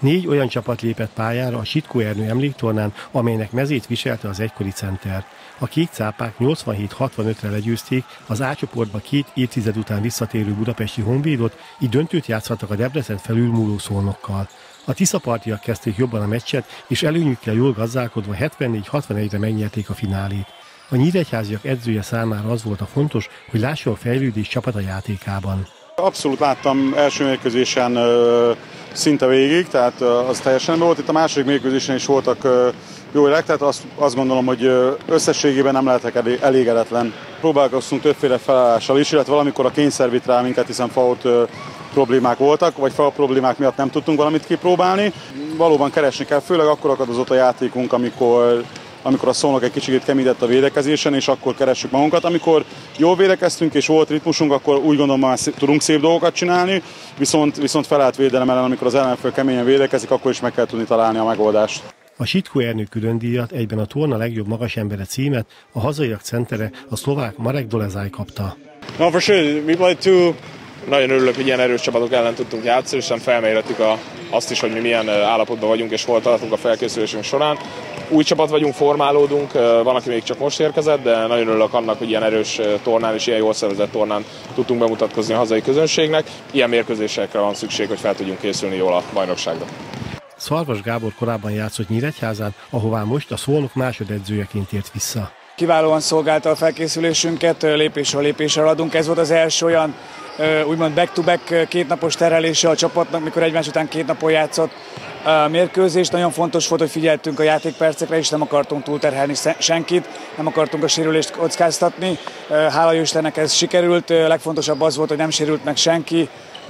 4 olyan csapat lépett pályára a Sitkó Ernő emléktornán, amelynek mezét viselte az egykori center. A kék cápák 87-65-re legyőzték az A csoportba 2 évtized után visszatérő budapesti Honvédot, így döntőt játszhattak a Debrecen felülmúló Szolnokkal. A tiszapartiak kezdték jobban a meccset, és előnyükkel jól gazdálkodva 74-61-re megnyerték a finálét. A nyíregyháziak edzője számára az volt a fontos, hogy lássa a fejlődés csapata játékában. Abszolút láttam első mérkőzésen szinte végig, tehát az teljesen volt. Itt a második mérkőzésen is voltak jó élek, tehát azt gondolom, hogy összességében nem lehetek elégedetlen. Próbálkoztunk többféle felállással is, illetve valamikor a kényszer vitt rá minket, hiszen fault problémák voltak, vagy faul problémák miatt nem tudtunk valamit kipróbálni. Valóban keresni kell, főleg akkor akadozott a játékunk, amikor a Szolnok egy kicsit keményedett a védekezésen, és akkor keressük magunkat. Amikor jól védekeztünk és volt ritmusunk, akkor úgy gondolom, hogy tudunk szép dolgokat csinálni, viszont felállt védelem ellen, amikor az ellenfél keményen védekezik, akkor is meg kell tudni találni a megoldást. A Sitkó Ernő különdíjat, egyben a torna legjobb magasembere címet a hazaiak centere, a szlovák Marek Dolezaj kapta. No, for sure. We played two. Nagyon örülök, hogy ilyen erős csapatok ellen tudtunk játszani, és felmérhettük azt is, hogy mi milyen állapotban vagyunk, és hol tartunk a felkészülésünk során. Új csapat vagyunk, formálódunk, van, aki még csak most érkezett, de nagyon örülök annak, hogy ilyen erős tornán és ilyen jól szervezett tornán tudtunk bemutatkozni a hazai közönségnek. Ilyen mérkőzésekre van szükség, hogy fel tudjunk készülni jól a bajnokságra. Szarvas Gábor korábban játszott Nyíregyházán, ahová most a Szolnok másodedzőjeként tért vissza. Kiválóan szolgálta a felkészülésünket, lépésről lépésre haladunk. Ez volt az első olyan úgymond back-to-back kétnapos terelése a csapatnak, mikor egymás után 2 napon játszott mérkőzést. Nagyon fontos volt, hogy figyeltünk a játékpercekre, és nem akartunk túlterhelni senkit, nem akartunk a sérülést kockáztatni. Hála jó Istennek ez sikerült, legfontosabb az volt, hogy nem sérült meg senki.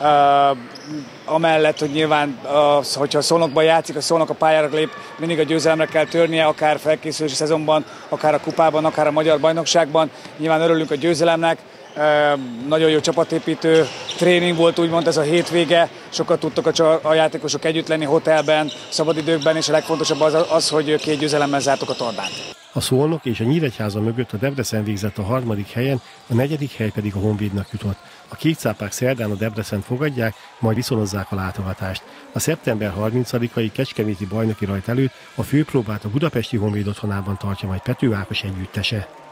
Amellett, hogy nyilván, hogyha a Szolnokban játszik, a Szolnok a pályára lép, mindig a győzelemre kell törnie, akár felkészülési szezonban, akár a kupában, akár a magyar bajnokságban. Nyilván örülünk a győzelemnek. Nagyon jó csapatépítő tréning volt, úgymond ez a hétvége, sokat tudtak a játékosok együtt lenni hotelben, szabadidőkben, és a legfontosabb az, hogy 2 győzelemmel zártuk a tornát. A Szolnok és a Nyíregyháza mögött a Debrecen végzett a 3. helyen, a 4. hely pedig a Honvédnak jutott. A kék cápák szerdán a Debrecent fogadják, majd viszonozzák a látogatást. A szeptember 30-ai kecskeméti bajnoki rajt előtt a főpróbát a budapesti Honvéd otthonában tartja majd Pető Ákos együttese.